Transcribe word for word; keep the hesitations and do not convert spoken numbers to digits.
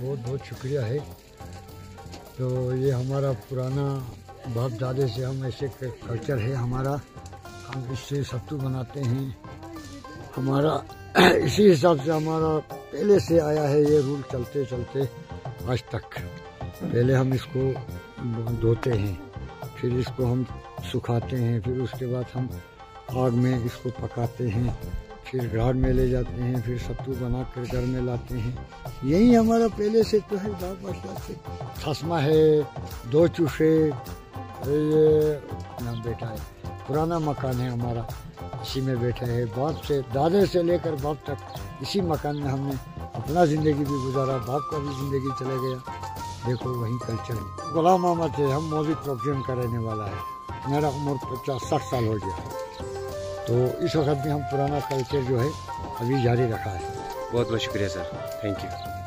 बहुत बहुत शुक्रिया है। तो ये हमारा पुराना बाप दादे से हम ऐसे कल्चर है हमारा, हम इससे सत्तू बनाते हैं। हमारा इसी हिसाब से हमारा पहले से आया है ये रूल, चलते चलते आज तक। पहले हम इसको धोते हैं, फिर इसको हम सुखाते हैं, फिर उसके बाद हम आग में इसको पकाते हैं, फिर घर में ले जाते हैं, फिर सत्तू बना कर घर में लाते हैं। यही हमारा पहले से तो है बाप दादा से। खसमा है, दो चूहे, ये नाम बेटा है, पुराना मकान है हमारा, इसी में बैठे हैं। बाप से दादे से लेकर बाप तक इसी मकान में हमने अपना ज़िंदगी भी गुजारा, बाप का भी ज़िंदगी चले गया। देखो वही कल्चर है। गुलाम अहमद है, हम मौजूद प्रोग्राम का रहने वाला है। मेरा उम्र पचास साठ साल हो गया, तो इस वक्त भी हम पुराना कल्चर जो है अभी जारी रखा है। बहुत बहुत शुक्रिया सर, थैंक यू।